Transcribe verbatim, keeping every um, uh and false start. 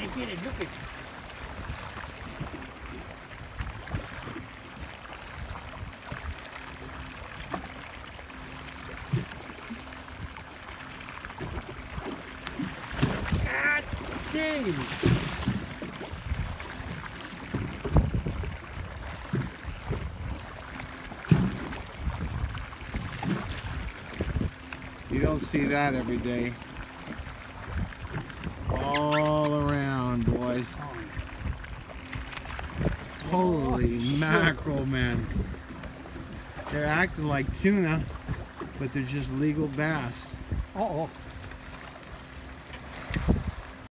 get it, look at it. God dang. You don't see that every day. All around, boys. Holy mackerel, man. They're acting like tuna, but they're just legal bass. Uh-oh.